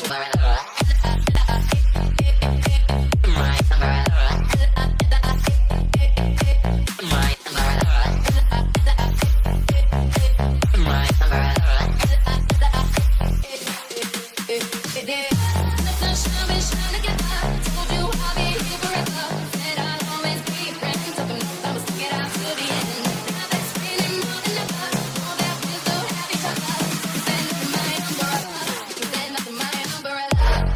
umbrella.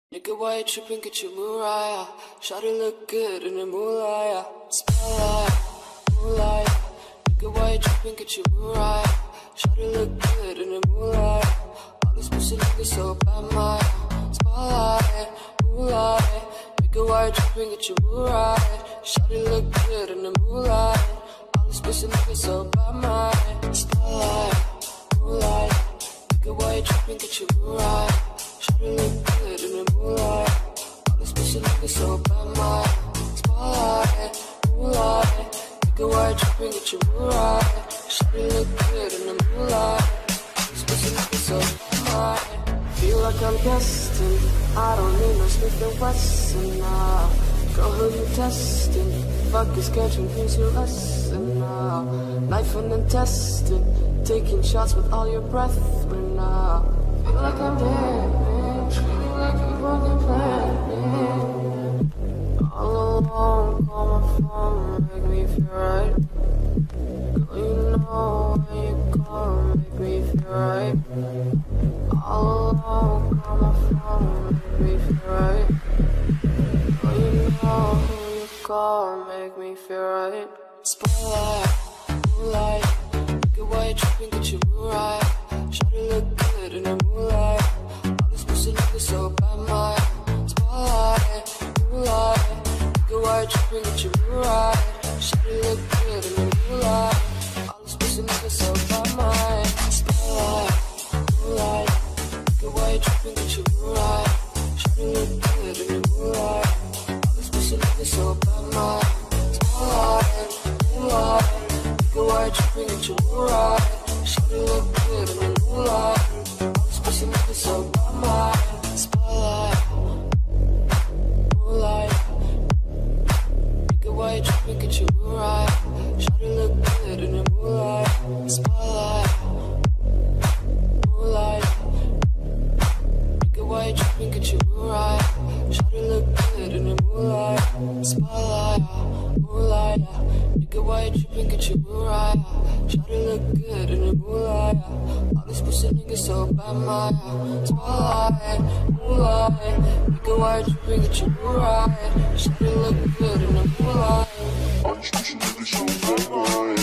Nigga, why you tripping? Get your Mariah. Shawty look good in the moonlight. Spotlight, moonlight. Nigga, why you tripping? Get your Mariah. Shawty look good in the moonlight. All these pussy niggas so bad, my spotlight, moonlight. Nigga, why you tripping? Get your Mariah. Shawty look good in the moonlight. All these pussy niggas so bad, my spotlight, moonlight. Nigga, why you tripping? Get your Mariah. Shawty look good in the moonlight. All these pussy niggas so bad, my spotlight, moonlight. Nigga, why you tripping? Get your Mariah. Shawty look good in the moonlight. All these pussy niggas so bad, my. Feel like I'm destined. I don't need no Smith & Wesson now. Girl, who you testing? Fuck is catching, here's your lesson now. Knife and intestine, taking shots with all your brethren now. Feel like I'm dead, feeling like you fucking planned. All alone, call my phone, make me feel right. Girl, you know when you call, make me feel right. All alone, call my phone, make me feel right. Girl, you know who you call, make me feel right. Spotlight, moonlight. Nigga, why you tripping? Get your Mariah. Shawty look good in the moonlight. All these pussy niggas so bad, my spotlight, moonlight. Nigga, why you tripping? Get your Mariah. Shawty look good in the moonlight. All these pussy niggas so bad, my spotlight, moonlight. Nigga, why you tripping? Get your Mariah. Shawty look good in the moonlight. All these pussy niggas so bad, my spotlight, moonlight. Nigga, why you tripping? Get your Mariah. Shawty look good in the moonlight. All these pussy niggas so bad, my spotlight, moonlight. Nigga, why you tripping? Get your Mariah. Shawty look good in the moonlight. Spotlight, moonlight. Nigga, why you tripping? Get your Mariah. Shawty look good in the moonlight. Spotlight, moonlight. Nigga, why you tripping? Get your Mariah. Shawty look good in the moonlight. All these pussy niggas so bad, my spotlight, moonlight. Nigga, why you tripping? Get your Mariah. Shawty look good in the moonlight. All these pussy niggas so bad, my